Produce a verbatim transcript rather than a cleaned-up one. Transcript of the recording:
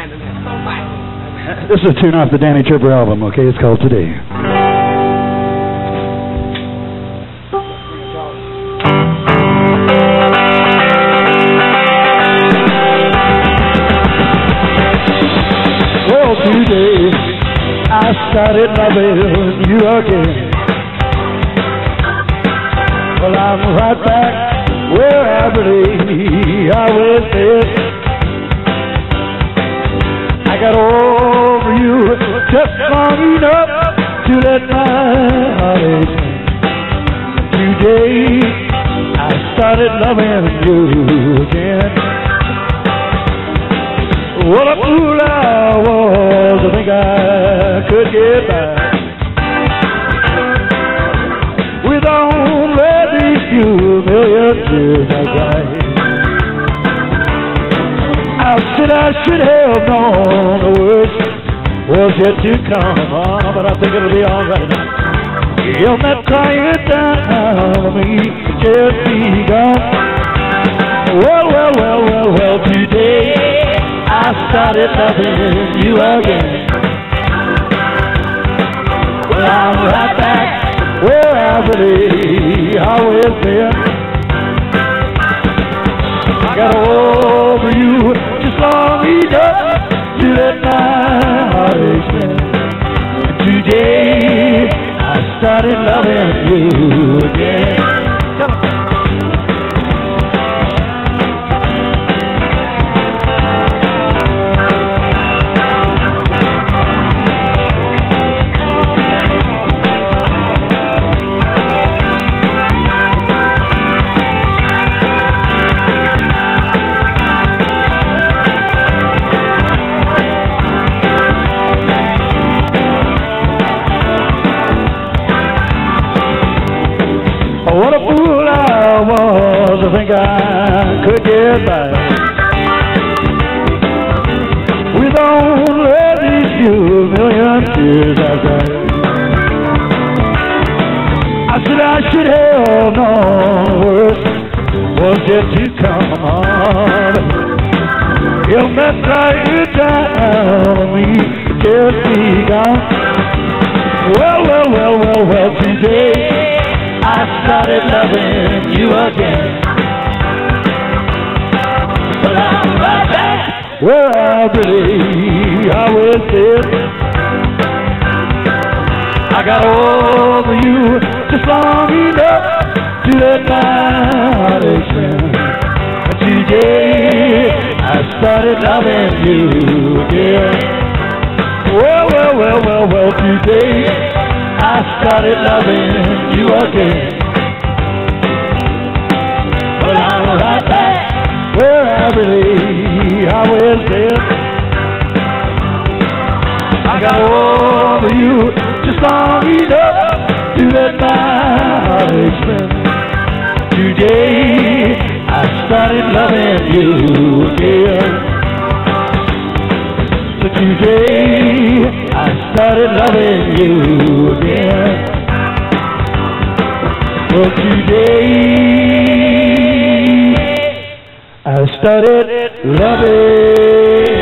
grinding there. So much. This is a tune off the Danny Tripper album, okay? It's called Today. Well, today I started loving you again. Well, I'm right back where I believe I was been. I got over you just long enough to let my heart ache. Today I started loving you again. What a fool I was to think I could get by with only these few million tears I cried. I said I should have known the worst was yet to come, oh, but I think it'll be alright now. You're not crying down on me, just be gone. Well, well, well, well, well, today I started loving you again. Well, I'm right back where I believe I will be. I got over you just long enough to let my heart expand. Today I started loving you again. What a fool I was to think I could get by with only these few million tears I cried. I said I should have known worse was yet to come on. You'll not cry down on me, just be gone. Well, well, well, well, well, today I started loving you again. But I'm right back where I believe I was dead. I got over you just long enough to let my heart expand. But today I started loving you again. Well, well, well, well, well, today I started loving you again. Well, I'm right back where I believe I was dead. I got over you just long enough to let my heart expand. Today I started loving you again. So today I started loving you again. Well, today I started loving